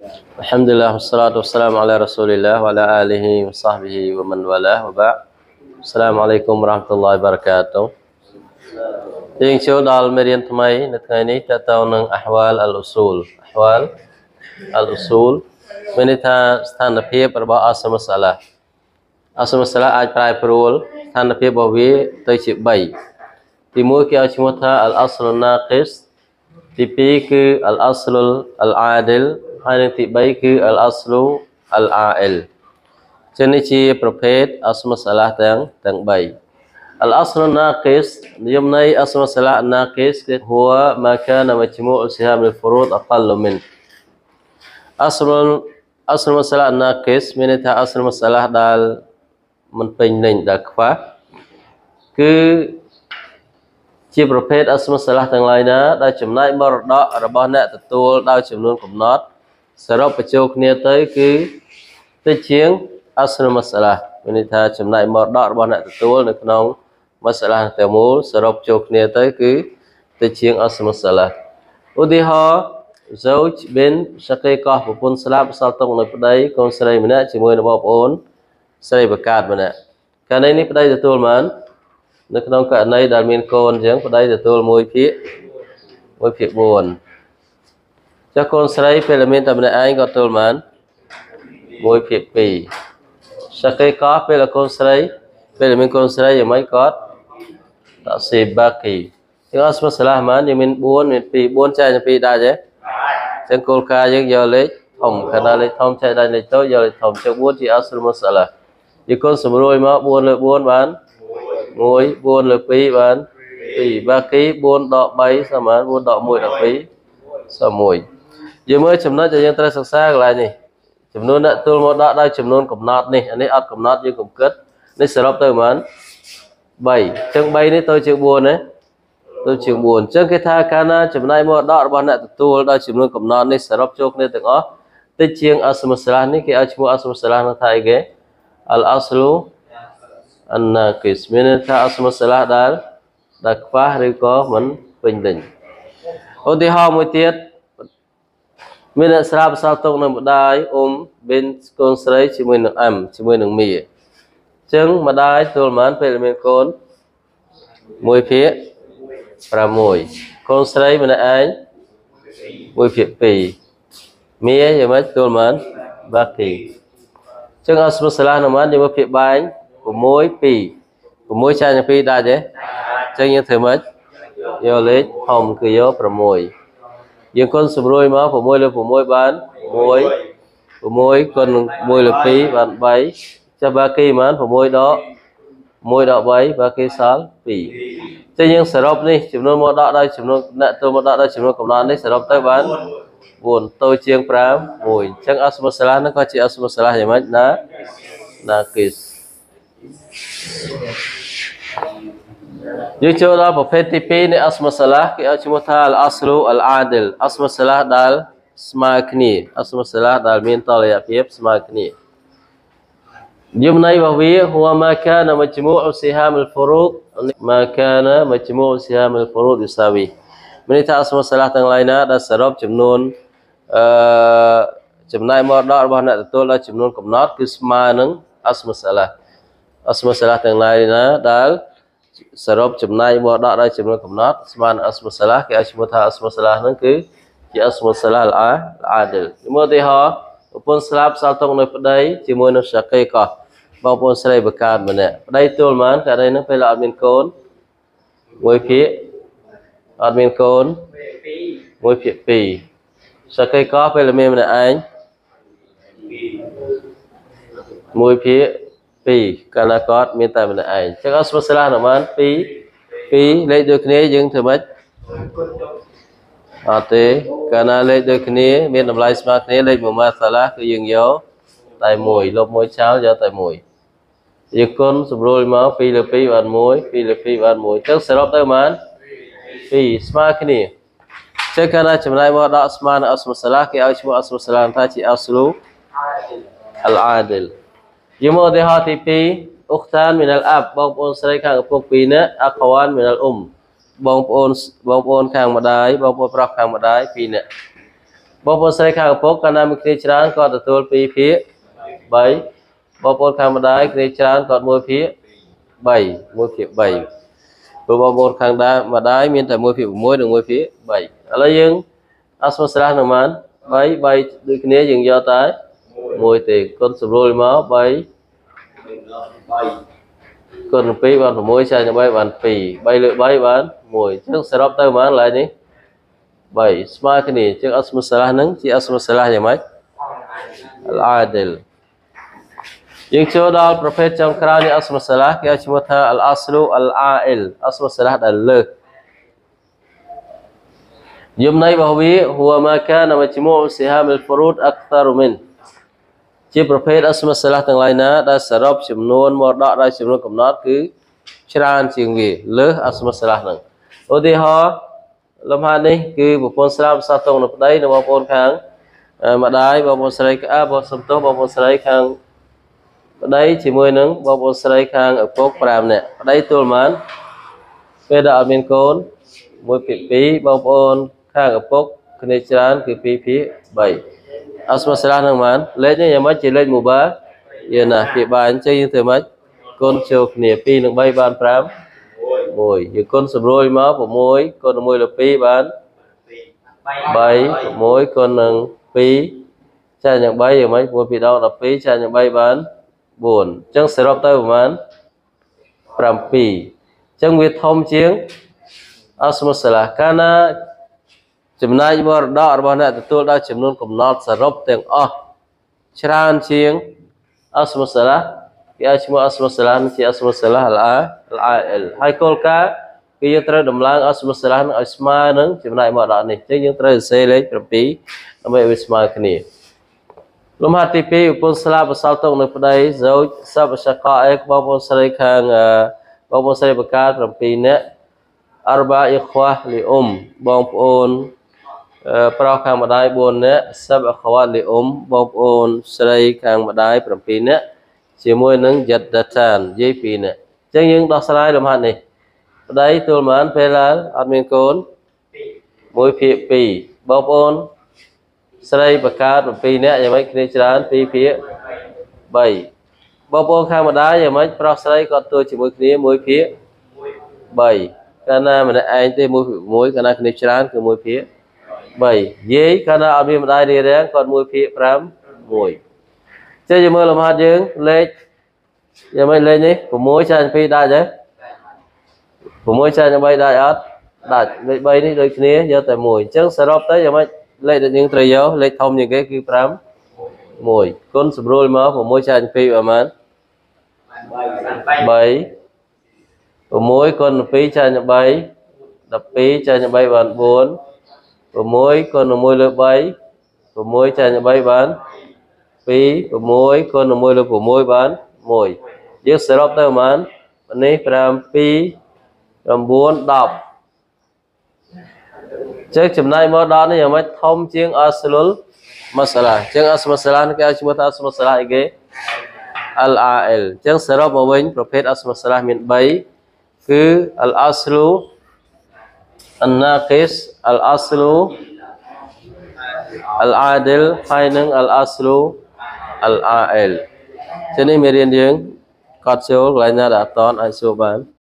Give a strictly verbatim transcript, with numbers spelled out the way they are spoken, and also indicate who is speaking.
Speaker 1: الحمد لله والصلاة والسلام على رسول الله وعلى آله وصحبه ومن والاه وبعد السلام عليكم ورحمة الله وبركاته ទៀងចូលដល់មេរៀនថ្មីនៅថ្ងៃនេះតើតើនឹងអហ្វាលអលអ៊ូស៊ូលអហ្វាលអលអ៊ូស៊ូលមានន័យថាស្ថានភាពរបស់អស្មសាឡាអស្មសាឡាអាចប្រែប្រួលស្ថានភាពរបស់វាទៅជា3ទី1គេឲ្យឈ្មោះថាអលអស្លុនណាគិសទី2គឺអលអស្លុលអលអាឌិលហើយនិងទី3គឺអលអស្លុអលអាអិលចឹងនេះជាប្រភេទអស្មសាឡាទាំងទាំង3الأصل الناقص يمني أصل الصلاة الناقص هو ما كان مجموع سهام الفروض أقل منه أصل أصل الصلاة الناقص من أصل الصلاة دال من بينين دكفا គឺជាប្រភេទអស្មសាឡាទាំងឡាយណាដែលចំណាយមរតករបស់អ្នកទទួលដោយចំនួនកំណត់សរុបបញ្ចូលគ្នាទៅគឺតិចជាងអស្មសាឡាមានន័យថាចំណាយមរតករបស់អ្នកទទួលនៅក្នុងមសាឡាទាំងមូលសរុបចូលគ្នាទៅគឺតិចជាងអស្មសាឡាឧទាហរណ៍ Zauj bin Shaqiqah ប្រពន្ធស្លាប់សល់ទុកនៅប្តីកូនស្រីម្នាក់ជាមួយនឹងបងប្អូនស្រីបកាតម្នាក់ករណីនេះប្តីទទួលបាន នៅក្នុងករណីដែលមានកូនអញ្ចឹងប្តីទទួលមួយភាគមួយភាគ4ចុះកូនស្រីពេលមានតែម្នាក់ឯងក៏ទទួលបានមួយភាគ2 Shaqiqah ពេលកូនស្រីពេលមានកូនស្រីយ៉ាងម៉េចក៏តាស៊ីបាគីយើងអស្មសាឡាហ្មានយើងមាន4មាន2 4ចែកទៅ2ដែរទេអញ្ចឹងគោលការណ៍យើងយកលេខធំខណៈលេខធំចែកដល់លេខតូចយកលេខធំចុះ4ជាអស្មសាឡាយើងគុណសម្រួលមក4លើ4បាន 1 4លើ2បាន2បាគី4ដក3ស្មើ4ដក1ដក2ស្មើ1យើងមើលចំណុចដែលយើងត្រូវសិក្សាកន្លែងនេះចំនួនអ្នកទទួលមកដកដោយចំនួនកំណត់នេះអានេះអត់កំណត់យើងកុំគិតនេះសរុបទៅប្រហែល 3 អញ្ចឹង3នេះទៅជាង4ណាទៅជាង4អញ្ចឹងគេថាកាលណាចំណាយមកដករបស់អ្នកទទួលដោយចំនួនកំណត់នេះសរុបចូលគ្នាទាំងអស់តិចជាងអស្មសាឡានេះគេឲ្យឈ្មោះអស្មសាឡានោះថាអីគេអលអស្លូ الناقص មានន័យថាអស្មសាឡាដែលដែលខ្វះឬក៏មិនពេញលេញឧទាហរណ៍មួយទៀតមានអ្នកស្លាប់សល់ទុកនៅម្ដាយអ៊ុំប៊ីនកូនស្រីជាមួយនឹងអ៊ំជាមួយនឹងមីអញ្ចឹងម្ដាយទទួលបានពេលមានកូន1ភាគ6កូនស្រីម្នាក់ឯង1ភាគ2មីយ៉ាងម៉េចទទួលបានបាគីអញ្ចឹងអស្មសាឡានឹងបានយើងមើលភាគបែង 6 2 6ចែកទៅ2ដែរទេអញ្ចឹងយើងធ្វើម៉េចយកលេខធំគឺយក6យើងគុណសម្រួលមក6លើ6បាន1 6គុណនឹង1លើ2បាន3ចុះបាគីបាន6ដក1ដក3បាគីសល់2អញ្ចឹងយើងសរុបនេះចំនួនមកដកដោយចំនួនអ្នកចូលមកដកដោយចំនួនកំណត់នេះសរុបទៅបាន4តូចជាង5 1អញ្ចឹងអស្មសាឡានោះក៏ជាអស្មសាឡាយ៉ាងម៉េចណាណាគិស យើងចូលដល់ប្រភេទទី2នៃអស្មសាឡាគេឲ្យឈ្មោះថាអលអស្លូអលអាឌិលអស្មសាឡាដែលស្មើគ្នាអស្មសាឡាដែលមានតុល្យភាពស្មើគ្នាយមន័យរបស់វា هو ما كان مجموع سهام الفروض ما كان مجموع سهام الفروض يساوي មានន័យថាអស្មសាឡាទាំងឡាយណាដែលសរុបចំនួនអឺចំណាយមរតករបស់អ្នកទទួលដោយចំនួនកំណត់គឺស្មើនឹងអស្មសាឡាអស្មសាឡាទាំងឡាយណាដែលសរុបចំណាយមកដកដោយចំនួនកំណត់ស្មើនឹងអស្មសាឡាគេឲ្យឈ្មោះថាអស្មសាឡាហ្នឹងគឺជាអស្មសាឡាអលអាឌិលមកទីហោប្រពន្ធស្លាប់សល់ទុកនៅប្តីជាមួយនឹងសាកេកោបងប្អូនស្រីបកើតម្នាក់ប្តីទួលបានករណីហ្នឹងពេលអត់មានកូន1ភាគអត់មានកូន1ភាគ2សាកេកោពេលមានម្នាក់ឯង1ភាគ 2 កាលណាគាត់មានតែម្នាក់ឯងអញ្ចឹងអស្មសាឡានឹងបាន2 2លេខដូចគ្នាយើងធ្វើម៉េចអត់ទេកាលណាលេខដូចគ្នាមានតម្លៃស្មើគ្នាលេខមួយម៉ាសាឡាគឺយើងយកតែ1លុប1ចោលយកតែ1យើងគុណសម្រួលមក2លើ2បាន1 2លើ2បាន1អញ្ចឹងសរុបទៅបាន2ស្មើគ្នាអញ្ចឹងកាលណាចំណាយមកដកស្មើនឹងអស្មសាឡាគេឲ្យឈ្មោះអស្មសាឡាថាជាអស្លូអលអាឌិល យើងមកឧទាហរណ៍ទី2 أختان من الأب បងប្អូនស្រីខាងឪពុក2នាក់ أخوان من الأم បងប្អូនបងប្អូនខាងម្ដាយបងប្អូនប្រុសខាងម្ដាយ2នាក់ bố bố sấy khang bố cả nam kia chán còn từ tuột pi phía bảy bố bố khang mặt đáy kia chán còn môi phía bảy môi phía bảy bố bố bố khang đá mặt đáy miền tại môi phía môi đường môi phía bảy lấy dương asma salah nằm án bảy bảy đôi kia dừng do tái môi thì con sụp rồi máu bảy con pi bạn môi sai cho bảy bạn pi bảy lưỡi bảy bạn môi trước sẽ đọc tới mán lại đi bảy smart cái này trước asma salah nắng chỉ asma salah vậy mấy al-adil yang chưa đó prophet trong Quran asma salah kia cuma tha al-aslu al-ail asma salah dan le yom nay bahwi huwa ma kana majmu' siham al-furud akthar min ជាប្រភេទអស្មសាឡាទាំងឡាយណាដែលសរុបចំនួនមរតកដោយចំនួនកំណត់គឺច្រើនជាងវាលើសអស្មសាឡាហ្នឹងឧទាហរណ៍លំហាត់នេះគឺប្រពន្ធស្រាប់សាទងនៅប្តីនៅបងប្អូនខាងម្ដាយបងប្អូនស្រីក្អាបបងសំទោសបងប្អូនស្រីខាងប្តីជាមួយនឹងបងប្អូនស្រីខាងឪពុក5នាក់ប្តីទួលប៉ុន្មានពេលដែលអត់មានកូនមួយភាគពីរបងប្អូនខាងឪពុកគ្នាច្រើនគឺពីរភាគ3 asma salah nang man លេខនេះយ៉ាងម៉េចជាលេខមូបាយាណាពីបានអញ្ចឹងយើងធ្វើម៉េចកូនចូលគ្នា2និង3បាន5 1យើងកូនសម្រួលមក6កូន1លើ2បាន3 6កូននឹង2ចាញ់នឹង3យ៉ាងម៉េច1ពីដង12ចាញ់នឹង3បាន4អញ្ចឹងសរុបទៅប្រហែល7អញ្ចឹងវាធំជាង asma salah កាលណាចំណាយមរតករបស់អ្នកទទួលដោយចំនួនកំណត់សរុបទាំងអស់ច្រើនជាងអស្មសាឡាគេឲ្យឈ្មោះអស្មសាឡាជាអស្មសាឡាអលអាអិលហើយគោលការណ៍គឺយើងត្រូវដំឡើងអស្មសាឡាឲ្យស្មើនឹងចំណាយមរតកនេះអញ្ចឹងយើងត្រូវសរសេរលេខ7ដើម្បីឲ្យវាស្មើគ្នាលំហាត់ទី2ប្រពន្ធស្លាប់បសល់ទុកនៅប្តីសោចសបសកអេបងប្អូនស្រីខាងបងប្អូនស្រីបកា7នាក់អរបាអ៊ីខ្វាលីអ៊ុំបងប្អូនប្រុសខាងម្ដាយ4នាក់សាប់អខ្វាតលីអ៊ុំបងប្អូនស្រីខាងម្ដាយ7នាក់ជាមួយនឹងយត្តតានយាយ2នាក់អញ្ចឹងយើងដោះស្រាយលំហាត់នេះប្តីទួលប៉ុន្មានពេលឡើងអត់មានកូន1ភាគ2បងប្អូនស្រីបកើត7នាក់យ៉ាងម៉េចគ្នាច្រើន2ភាគ3បងប្អូនខាងម្ដាយយ៉ាងម៉េចប្រុសស្រីគាត់ទួជាមួយគ្នា1ភាគ3កាលណាម្នាក់ឯងទេ1ភាគ1កាលណាគ្នាច្រើនគឺ1ភាគ3យាយកាលណាអត់មានម្ដាយរៀបរៀងគាត់1ភាគ5 1ចេះយើងមើលលំហាត់យើងលេខយ៉ាងម៉េចលេខនេះ6ចាញ់2ដាច់ទេ6ចាញ់3ដាច់អត់ដាច់លេខ3នេះដូចគ្នាយកតែ1អញ្ចឹងសរុបទៅយ៉ាងម៉េចលេខដែលយើងត្រូវយកលេខធំជាងគេគឺ5 1គុណសម្រួលមក6ចាញ់2ប្រហែល3 6គុណ2ចាញ់3 12ចាញ់3បាន4 6គុណ1លើ3 6ចាញ់3បាន2 6គុណ1លើ6បាន1យើងសរុបទៅប្រហែលនេះ5 2 9 10ចឹងចំណាយមកដល់នេះយ៉ាងម៉េចធំជាងអស្លុលម៉ាសាឡាចឹងអស្មាសាឡាគេឲ្យឈ្មោះថាអស្មាសាឡាអីគេ al-ail ចឹងសរុបមកវិញប្រភេទអស្មាសាឡាមាន3គឺ al-aslu al-naqis al-aslu al-adil ហើយនឹង al-aslu al-ail ចឹងនេះមេរៀនយើងកត់ចូលកន្លែងណាដែលអត់តន់អាចសួរបាន